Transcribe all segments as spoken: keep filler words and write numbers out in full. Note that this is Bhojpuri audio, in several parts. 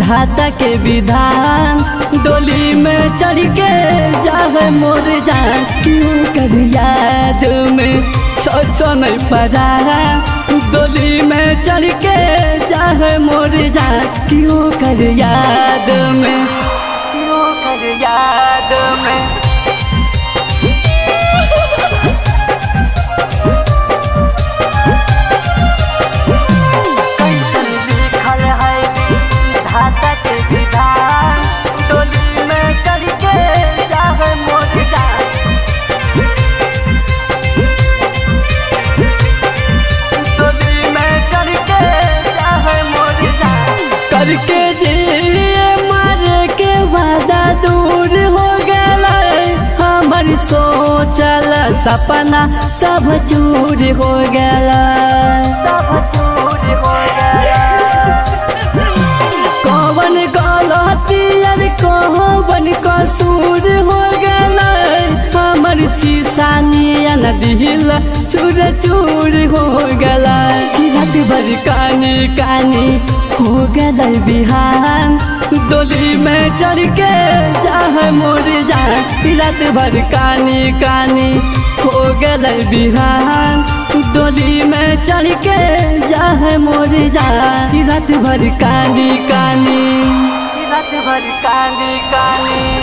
विधाता के विधान, डोली में चढ़ के जाए मोर जान, क्यों कर याद में सोचो नहीं पड़ा, डोली में चढ़ के जाए मोर जान, क्यों कर याद में, क्यों कर याद में। करके जे मारे के वादा दूर हो गया, हमारी सोचल सपना सब चूर हो गया, सब चूर हो गया। कौन गलती अर कौन कसूर हो गया, हमारी शीशा नियन दिल चूर चूर हो गया। रात भर कानी कानी हो गया बिहान, डोली में चढ़ के जाए मोर जान, रात भर कानी कानी हो गया बिहान, डोली में चढ़ के जाए मोर जान, रात भर कानी कानी, रात भर कानी कानी।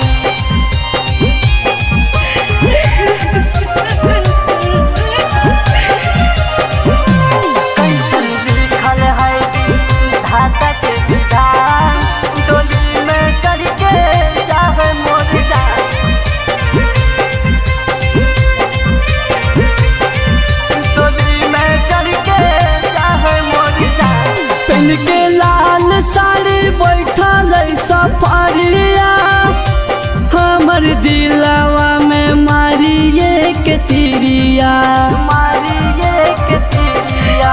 के लाल साड़ी बैठल सफरिया, हमर दिलवा में मारिए के तिरिया, मारिए के तिरिया।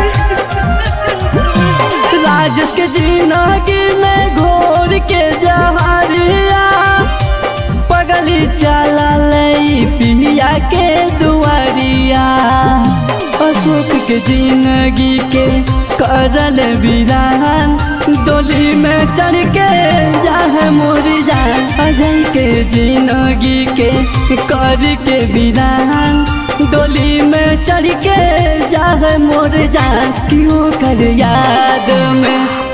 राजेश के जिंदगी में घोर के जहरिया, पगली चला ले पिया के दुआरिया। अशोक के जिंदगी के करल वीरान, डोली में चढ़ के जाए मोर जान, अजय के जिंदगी के कर के वीरान, डोली में चढ़ के जाए मोर जान, क्यों कर याद में।